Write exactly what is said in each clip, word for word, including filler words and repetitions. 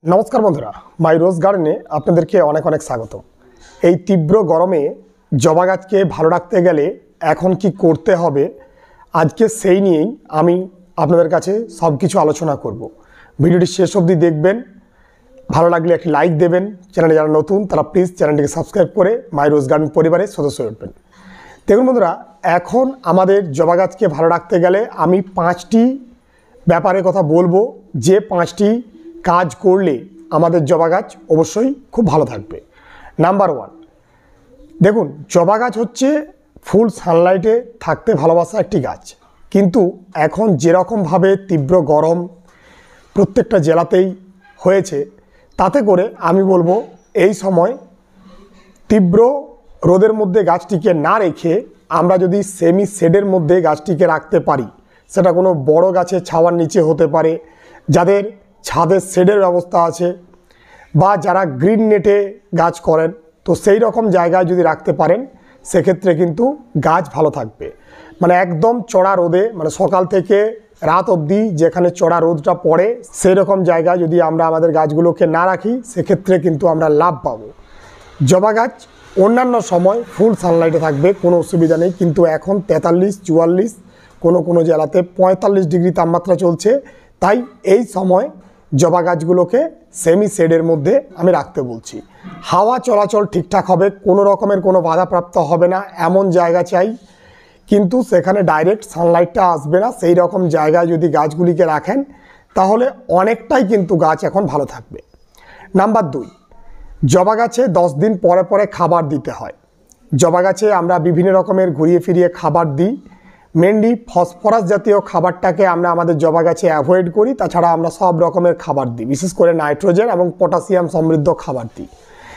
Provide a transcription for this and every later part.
নমস্কার বন্ধুরা, মাই রোজ গার্ডেনে আপনাদেরকে অনেক অনেক স্বাগত। এই তীব্র গরমে জবা গাছকে ভালো রাখতে গেলে এখন কি করতে হবে, আজকে সেই নিয়েই আমি আপনাদের কাছে সব কিছু আলোচনা করব। ভিডিওটি শেষ অবধি দেখবেন, ভালো লাগলে একটি লাইক দেবেন। চ্যানেলে যারা নতুন তারা প্লিজ চ্যানেলটিকে সাবস্ক্রাইব করে মাই রোজ গার্ডেন পরিবারের সদস্য হয়ে উঠবেন। দেখুন বন্ধুরা, এখন আমাদের জবা গাছকে ভালো রাখতে গেলে আমি পাঁচটি ব্যাপারের কথা বলবো, যে পাঁচটি কাজ করলে আমাদের জবা গাছ অবশ্যই খুব ভালো থাকবে। নাম্বার ওয়ান, দেখুন জবা গাছ হচ্ছে ফুল সানলাইটে থাকতে ভালোবাসা একটি গাছ, কিন্তু এখন যেরকমভাবে তীব্র গরম প্রত্যেকটা জেলাতেই হয়েছে, তাতে করে আমি বলবো এই সময় তীব্র রোদের মধ্যে গাছটিকে না রেখে আমরা যদি সেমি শেডের মধ্যে গাছটিকে রাখতে পারি, সেটা কোনো বড় গাছের ছাওয়ার নিচে হতে পারে, যাদের ছাদের শেডের ব্যবস্থা আছে, বা যারা গ্রিন নেটে গাছ করেন, তো সেই রকম জায়গায় যদি রাখতে পারেন সেক্ষেত্রে কিন্তু গাছ ভালো থাকবে। মানে একদম চড়া রোদে, মানে সকাল থেকে রাত অবধি যেখানে চড়া রোদটা পড়ে সেই রকম জায়গায় যদি আমরা আমাদের গাছগুলোকে না রাখি, সেক্ষেত্রে কিন্তু আমরা লাভ পাবো। জবা গাছ অন্যান্য সময় ফুল সানলাইটে থাকবে, কোনো অসুবিধা নেই, কিন্তু এখন তেতাল্লিশ চুয়াল্লিশ কোনো কোনো জেলাতে পঁয়তাল্লিশ ডিগ্রি তাপমাত্রা চলছে। তাই এই সময় জবা গাছগুলোকে সেমি শেডের মধ্যে আমি রাখতে বলছি। হাওয়া চলাচল ঠিকঠাক হবে, কোনো রকমের কোনো বাধাপ্রাপ্ত হবে না এমন জায়গা চাই, কিন্তু সেখানে ডাইরেক্ট সানলাইটটা আসবে না, সেই রকম জায়গায় যদি গাছগুলিকে রাখেন তাহলে অনেকটাই কিন্তু গাছ এখন ভালো থাকবে। নাম্বার দুই, জবা গাছে দশ দিন পরে পরে খাবার দিতে হয়। জবা গাছে আমরা বিভিন্ন রকমের ঘুরিয়ে ফিরিয়ে খাবার দিই, মেনলি ফসফরাস জাতীয় খাবারটাকে আমরা আমাদের জবা গাছে অ্যাভয়েড করি, তাছাড়া আমরা সব রকমের খাবার দিই, বিশেষ করে নাইট্রোজেন এবং পটাশিয়াম সমৃদ্ধ খাবার দিই।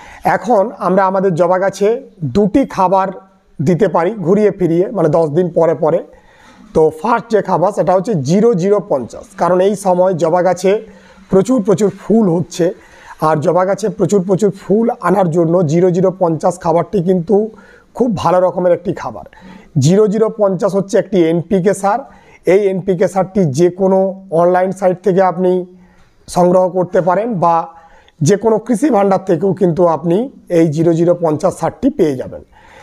এখন আমরা আমাদের জবা গাছে দুটি খাবার দিতে পারি ঘুরিয়ে ফিরিয়ে, মানে দশ দিন পরে পরে। তো ফার্স্ট যে খাবার সেটা হচ্ছে জিরো জিরো পঞ্চাশ, কারণ এই সময় জবা গাছে প্রচুর প্রচুর ফুল হচ্ছে, আর জবা গাছে প্রচুর প্রচুর ফুল আনার জন্য জিরো জিরো পঞ্চাশ খাবারটি কিন্তু খুব ভালো রকমের একটি খাবার। জিরো জিরো পঞ্চাশ হচ্ছে একটি এনপিকে সার। এই এনপিকে সারটি যে কোনো অনলাইন সাইট থেকে আপনি সংগ্রহ করতে পারেন, বা যে কোনো কৃষি ভাণ্ডার থেকেও কিন্তু আপনি এই জিরো জিরো পঞ্চাশ সারটি পেয়ে যাবেন।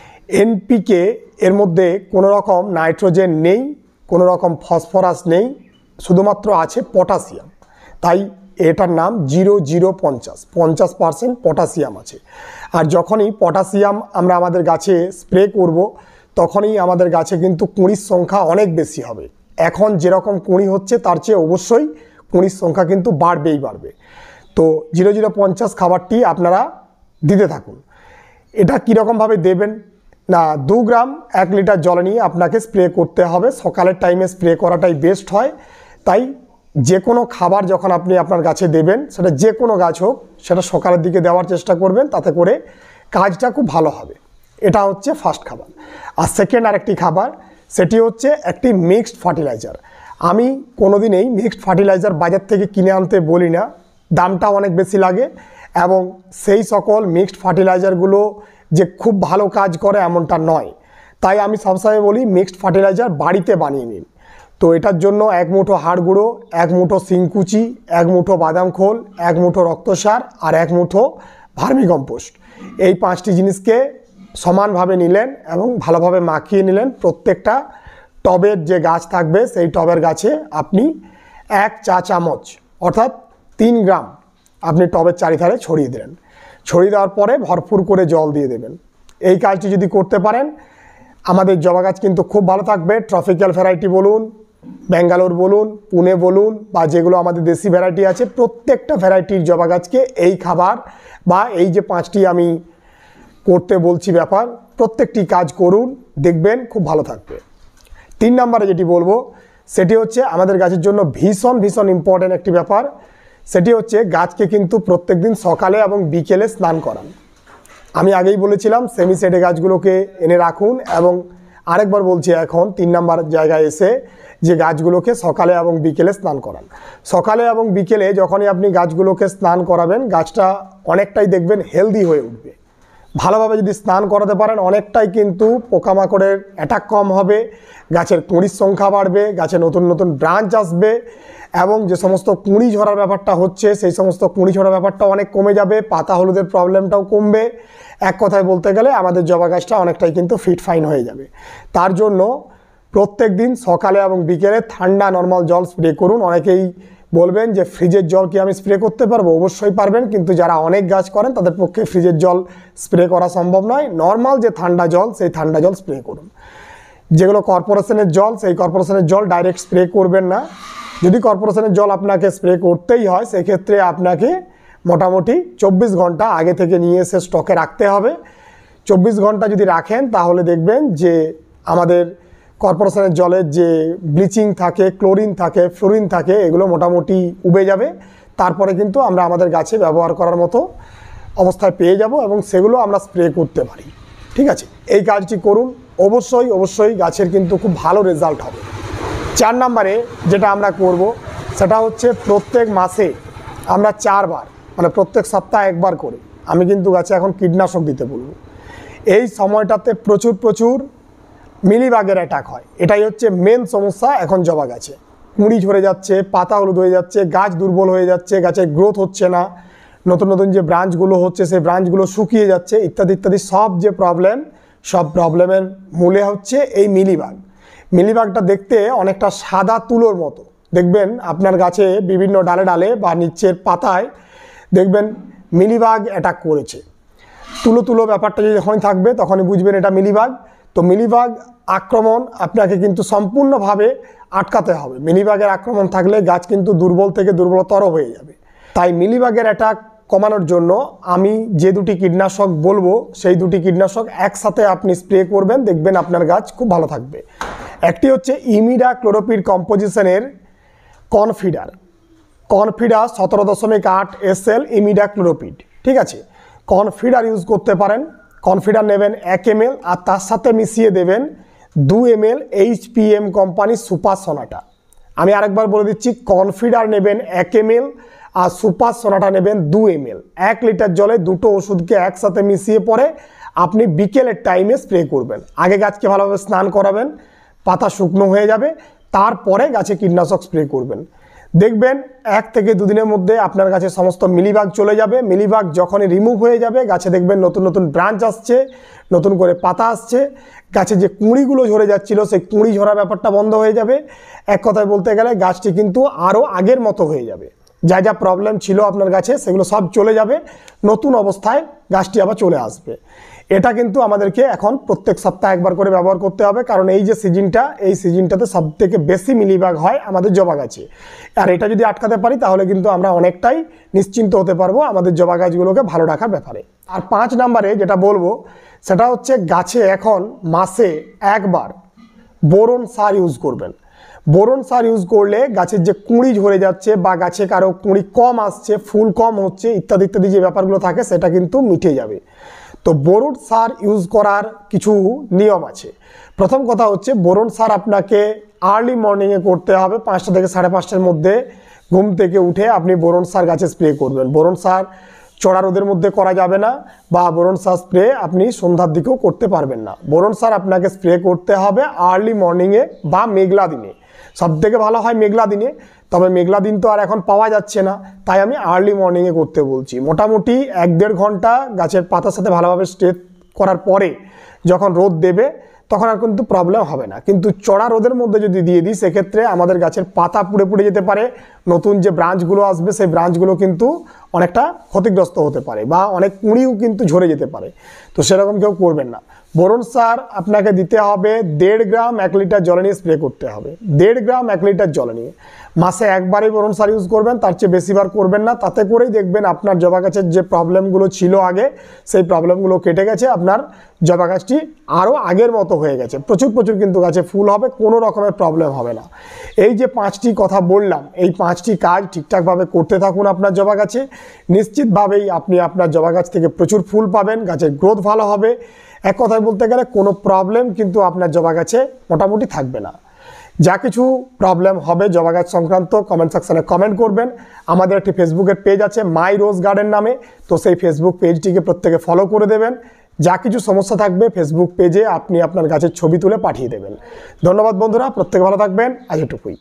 এনপিকে এর মধ্যে কোনো রকম নাইট্রোজেন নেই, কোনো রকম ফসফরাস নেই, শুধুমাত্র আছে পটাশিয়াম। তাই এটার নাম জিরো জিরো পঞ্চাশ, পঞ্চাশ পার্সেন্ট পটাশিয়াম আছে। আর যখনই পটাশিয়াম আমরা আমাদের গাছে স্প্রে করব, তখনই আমাদের গাছে কিন্তু কুঁড়ির সংখ্যা অনেক বেশি হবে। এখন যেরকম কুঁড়ি হচ্ছে তার চেয়ে অবশ্যই কুঁড়ির সংখ্যা কিন্তু বাড়বেই বাড়বে। তো জিরো জিরো পঞ্চাশ খাবারটি আপনারা দিতে থাকুন। এটা কীরকমভাবে দেবেন না, দু গ্রাম এক লিটার জলে নিয়ে আপনাকে স্প্রে করতে হবে। সকালের টাইমে স্প্রে করাটাই বেস্ট হয়। তাই যে কোনো খাবার যখন আপনি আপনার গাছে দেবেন, সেটা যে কোনো গাছ হোক, সেটা সকালের দিকে দেওয়ার চেষ্টা করবেন, তাতে করে কাজটা খুব ভালো হবে। এটা হচ্ছে ফার্স্ট খাবার। আর সেকেন্ড আরেকটি খাবার, সেটি হচ্ছে একটি মিক্সড ফার্টিলাইজার। আমি কোনোদিনই মিক্সড ফার্টিলাইজার বাজার থেকে কিনে আনতে বলি না, দামটা অনেক বেশি লাগে, এবং সেই সকল মিক্সড ফার্টিলাইজারগুলো যে খুব ভালো কাজ করে এমনটা নয়। তাই আমি সবসময় বলি মিক্সড ফার্টিলাইজার বাড়িতে বানিয়ে নিন। তো এটার জন্য এক মুঠো হাড় গুঁড়ো, এক মুঠো শিংকুচি, এক মুঠো বাদাম খোল, এক মুঠো রক্তসার আর এক মুঠো ভার্মিকম্পোস্ট, এই পাঁচটি জিনিসকে সমানভাবে নিলেন এবং ভালোভাবে মাখিয়ে নিলেন। প্রত্যেকটা টবের যে গাছ থাকবে সেই টবের গাছে আপনি এক চা চামচ অর্থাৎ তিন গ্রাম আপনি টবের চারিধারে ছড়িয়ে দিলেন। ছড়িয়ে দেওয়ার পরে ভরপুর করে জল দিয়ে দেবেন। এই কাজটি যদি করতে পারেন, আমাদের জবা গাছ কিন্তু খুব ভালো থাকবে। ট্রপিক্যাল ভ্যারাইটি বলুন, ব্যাঙ্গালোর বলুন, পুনে বলুন, বা যেগুলো আমাদের দেশি ভ্যারাইটি আছে, প্রত্যেকটা ভ্যারাইটির জবা গাছকে এই খাবার বা এই যে পাঁচটি আমি করতে বলছি ব্যাপার, প্রত্যেকটি কাজ করুন, দেখবেন খুব ভালো থাকবে। তিন নম্বরে যেটি বলবো সেটি হচ্ছে আমাদের গাছের জন্য ভীষণ ভীষণ ইম্পর্ট্যান্ট একটি ব্যাপার, সেটি হচ্ছে গাছকে কিন্তু প্রত্যেক দিন সকালে এবং বিকেলে স্নান করান। আমি আগেই বলেছিলাম সেমি শেডে গাছগুলোকে এনে রাখুন, এবং আরেকবার বলছি এখন তিন নম্বর জায়গায় এসে যে গাছগুলোকে সকালে এবং বিকেলে স্নান করান। সকালে এবং বিকেলে যখনই আপনি গাছগুলোকে স্নান করাবেন, গাছটা অনেকটাই দেখবেন হেলদি হয়ে উঠবে। ভালোভাবে যদি স্নান করাতে পারেন অনেকটাই কিন্তু পোকামাকড়ের অ্যাটাক কম হবে, গাছের কুঁড়ির সংখ্যা বাড়বে, গাছে নতুন নতুন ব্রাঞ্চ আসবে এবং যে সমস্ত কুঁড়ি ঝরার ব্যাপারটা হচ্ছে সেই সমস্ত কুঁড়ি ঝরার ব্যাপারটা অনেক কমে যাবে, পাতা হলুদের প্রবলেমটাও কমবে। এক কথায় বলতে গেলে আমাদের জবা গাছটা অনেকটাই কিন্তু ফিট ফাইন হয়ে যাবে। তার জন্য প্রত্যেক দিন সকালে এবং বিকেলে ঠান্ডা নর্মাল জল স্প্রে করুন। অনেকেই বলবেন যে ফ্রিজের জল কি আমি স্প্রে করতে পারবো? অবশ্যই পারবেন, কিন্তু যারা অনেক গাছ করেন তাদের পক্ষে ফ্রিজের জল স্প্রে করা সম্ভব নয়। নর্মাল যে ঠান্ডা জল সেই ঠান্ডা জল স্প্রে করুন। যেগুলো কর্পোরেশনের জল সেই কর্পোরেশনের জল ডাইরেক্ট স্প্রে করবেন না। যদি কর্পোরেশনের জল আপনাকে স্প্রে করতেই হয় সেক্ষেত্রে আপনাকে মোটামুটি চব্বিশ ঘন্টা আগে থেকে নিয়ে এসে স্টকে রাখতে হবে। চব্বিশ ঘন্টা যদি রাখেন তাহলে দেখবেন যে আমাদের কর্পোরেশনের জলের যে ব্লিচিং থাকে, ক্লোরিন থাকে, ফ্লোরিন থাকে, এগুলো মোটামুটি উবে যাবে। তারপরে কিন্তু আমরা আমাদের গাছে ব্যবহার করার মতো অবস্থায় পেয়ে যাব এবং সেগুলো আমরা স্প্রে করতে পারি। ঠিক আছে, এই কাজটি করুন, অবশ্যই অবশ্যই গাছের কিন্তু খুব ভালো রেজাল্ট হবে। চার নম্বরে যেটা আমরা করব সেটা হচ্ছে প্রত্যেক মাসে আমরা চারবার মানে প্রত্যেক সপ্তাহে একবার করে আমি কিন্তু গাছে এখন কীটনাশক দিতে বলবো। এই সময়টাতে প্রচুর প্রচুর মিলিবাগের অ্যাটাক হয়, এটাই হচ্ছে মেন সমস্যা এখন জবা গাছে। কুঁড়ি ঝরে যাচ্ছে, পাতা হলুদ হয়ে যাচ্ছে, গাছ দুর্বল হয়ে যাচ্ছে, গাছের গ্রোথ হচ্ছে না, নতুন নতুন যে ব্রাঞ্চগুলো হচ্ছে সেই ব্রাঞ্চগুলো শুকিয়ে যাচ্ছে, ইত্যাদি ইত্যাদি সব যে প্রবলেম, সব প্রবলেমের মূলে হচ্ছে এই মিলিবাগ। মিলিবাগটা দেখতে অনেকটা সাদা তুলোর মতো, দেখবেন আপনার গাছে বিভিন্ন ডালে ডালে বা নিচের পাতায় দেখবেন মিলিবাগ অ্যাটাক করেছে। তুলো তুলো ব্যাপারটা যদি যখনই থাকবে তখনই বুঝবেন এটা মিলিবাগ। তো মিলিবাগ আক্রমণ আপনাকে কিন্তু সম্পূর্ণভাবে আটকাতে হবে। মিলিবাগের আক্রমণ থাকলে গাছ কিন্তু দুর্বল থেকে দুর্বলতর হয়ে যাবে। তাই মিলিবাগের অ্যাটাক কমানোর জন্য আমি যে দুটি কীটনাশক বলবো সেই দুটি কীটনাশক একসাথে আপনি স্প্রে করবেন, দেখবেন আপনার গাছ খুব ভালো থাকবে। একটি হচ্ছে ইমিডা ক্লোরোপিড কম্পোজিশনের কনফিডার, কনফিডার সতেরো দশমিক আট এস এল ইমিডা ক্লোরোপিড। ঠিক আছে, কনফিডার ইউজ করতে পারেন। কনফিডার নেবেন এক এম এল আর তার সাথে মিশিয়ে দেবেন দু M L H P M কোম্পানির সুপার সোনাটা। আমি আরেকবার বলে দিচ্ছি, কনফিডার নেবেন এক এম এল আর সুপার সোনাটা নেবেন দু এম এল। এক লিটার জলে দুটো ওষুধকে একসাথে মিশিয়ে পরে আপনি বিকেলের টাইমে স্প্রে করবেন। আগে গাছকে ভালোভাবে স্নান করাবেন, পাতা শুকনো হয়ে যাবে, তারপরে গাছে কীটনাশক স্প্রে করবেন। দেখবেন এক থেকে দুদিনের মধ্যে আপনার গাছে সমস্ত মিলিবাগ চলে যাবে। মিলিবাগ যখনই রিমুভ হয়ে যাবে গাছে দেখবেন নতুন নতুন ব্রাঞ্চ আসছে, নতুন করে পাতা আসছে, গাছে যে কুঁড়িগুলো ঝরে যাচ্ছিল সেই কুঁড়ি ঝরা ব্যাপারটা বন্ধ হয়ে যাবে। এক কথায় বলতে গেলে গাছটি কিন্তু আরও আগের মতো হয়ে যাবে। যা যা প্রবলেম ছিল আপনার গাছে সেগুলো সব চলে যাবে, নতুন অবস্থায় গাছটি আবার চলে আসবে। এটা কিন্তু আমাদেরকে এখন প্রত্যেক সপ্তাহে একবার করে ব্যবহার করতে হবে, কারণ এই যে সিজনটা, এই সিজনটাতে সব থেকে বেশি মিলিবাগ হয় আমাদের জবা গাছে। আর এটা যদি আটকাতে পারি তাহলে কিন্তু আমরা অনেকটাই নিশ্চিন্ত হতে পারবো আমাদের জবা গাছগুলোকে ভালো রাখার ব্যাপারে। আর পাঁচ নম্বরে যেটা বলবো সেটা হচ্ছে গাছে এখন মাসে একবার বোরন সার ইউজ করবেন। বোরন সার ইউজ করলে গাছের যে কুঁড়ি ঝরে যাচ্ছে বা গাছে কারো কুঁড়ি কম আসছে, ফুল কম হচ্ছে, ইত্যাদি ইত্যাদি যে ব্যাপারগুলো থাকে সেটা কিন্তু মিটে যাবে। তো বোরন সার ইউজ করার কিছু নিয়ম আছে। প্রথম কথা হচ্ছে বোরন সার আপনাকে আর্লি মর্নিংয়ে করতে হবে। পাঁচটা থেকে সাড়ে পাঁচটার মধ্যে ঘুম থেকে উঠে আপনি বোরন সার গাছে স্প্রে করবেন। বোরন সার চড়া রোদের মধ্যে করা যাবে না, বা বোরন সার স্প্রে আপনি সন্ধ্যার দিকেও করতে পারবেন না। বোরন সার আপনাকে স্প্রে করতে হবে আর্লি মর্নিংয়ে বা মেঘলা দিনে। সব থেকে ভালো হয় মেঘলা দিনে, তবে মেঘলা দিন তো আর এখন পাওয়া যাচ্ছে না, তাই আমি আর্লি মর্নিংয়ে করতে বলছি। মোটামুটি এক দেড় ঘন্টা গাছের পাতার সাথে ভালোভাবে স্প্রে করার পরে যখন রোদ দেবে তখন আর কিন্তু প্রবলেম হবে না। কিন্তু চড়া রোদের মধ্যে যদি দিয়ে দিই সেক্ষেত্রে আমাদের গাছের পাতা পুড়ে পুড়ে যেতে পারে, নতুন যে ব্রাঞ্চগুলো আসবে সেই ব্রাঞ্চগুলো কিন্তু অনেকটা ক্ষতিগ্রস্ত হতে পারে বা অনেক কুঁড়িও কিন্তু ঝরে যেতে পারে। তো সেরকম কেউ করবেন না। বোরন সার আপনাকে দিতে হবে দেড় গ্রাম এক লিটার জলে নিয়ে স্প্রে করতে হবে। দেড় গ্রাম এক লিটার জলে নিয়ে মাসে একবারই বোরন সার ইউজ করবেন, তার চেয়ে বেশিবার করবেন না। তাতে করেই দেখবেন আপনার জবা গাছের যে প্রবলেমগুলো ছিল আগে সেই প্রবলেমগুলো কেটে গেছে, আপনার জবা গাছটি আরও আগের মতো হয়ে গেছে। প্রচুর প্রচুর কিন্তু গাছে ফুল হবে, কোনো রকমের প্রবলেম হবে না। এই যে পাঁচটি কথা বললাম, এই পাঁচটি কাজ ঠিকঠাকভাবে করতে থাকুন আপনার জবা গাছে, নিশ্চিতভাবেই আপনি আপনার জবা গাছ থেকে প্রচুর ফুল পাবেন, গাছের গ্রোথ ভালো হবে। এক কথায় বলতে গেলে কোনো প্রবলেম কিন্তু আপনার জবা গাছে মোটামুটি থাকবে না। যা কিছু প্রবলেম হবে জবা গাছ সংক্রান্ত কমেন্ট সেকশানে কমেন্ট করবেন। আমাদের একটি ফেসবুকের পেজ আছে মাই রোজ গার্ডেন নামে, তো সেই ফেসবুক পেজটিকে প্রত্যেকে ফলো করে দেবেন। যা কিছু সমস্যা থাকবে ফেসবুক পেজে আপনি আপনার গাছের ছবি তুলে পাঠিয়ে দেবেন। ধন্যবাদ বন্ধুরা, প্রত্যেকে ভালো থাকবেন, আজ এটুকুই।